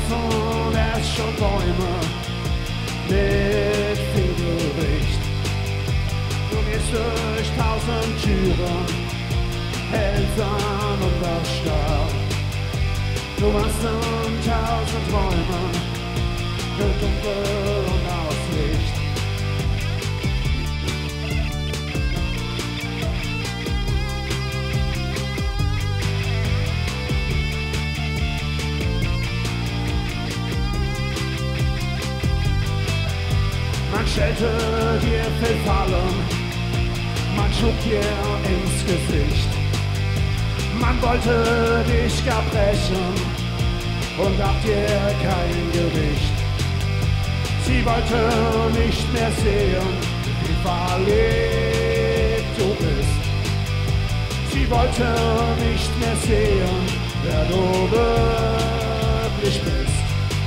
und erst schon Bäume mit viel Gewicht. Du gehst durch 1000 Türen, hältst an und erstarrt. Du warst in 1000 Träumen, für Dunkel und Auslicht. Man stellte dir viel Fallen, man schlug dir ins Gesicht. Man wollte dich gar brechen und gab dir kein Gewicht. Sie wollte nicht mehr sehen, wie verliebt du bist. Sie wollte nicht mehr sehen, wer du wirklich bist.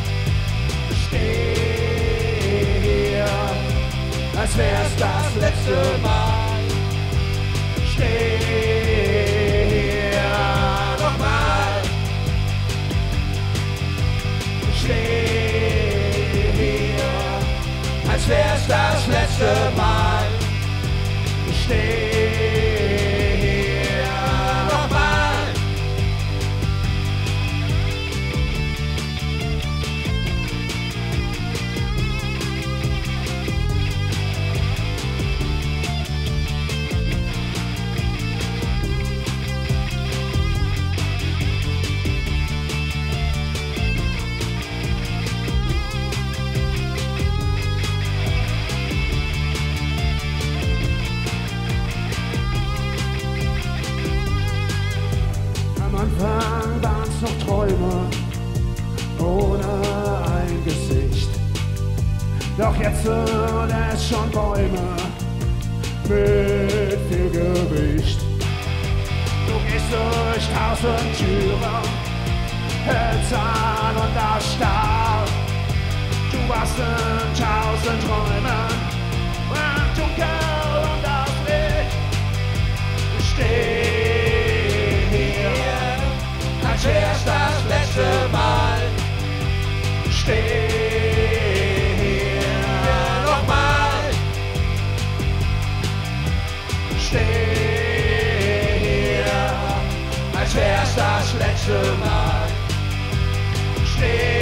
Steh hier, als wär's das letzte Mal. Steh hier nochmal. Steh hier, als wär's das letzte Mal. Steh hier nochmal. Am Anfang waren's noch Träume ohne ein Gesicht. Doch jetzt sind es schon Bäume mit viel Gewicht. Du gehst durch 1000 Türen, hältst an und erstarrt. Du warst in 1000 Träumen, im Dunkel und das Licht. Steh hier, als wär's das letzte Mal. Steh hier nochmal. Steh hier, als wär's das letzte Mal. Steh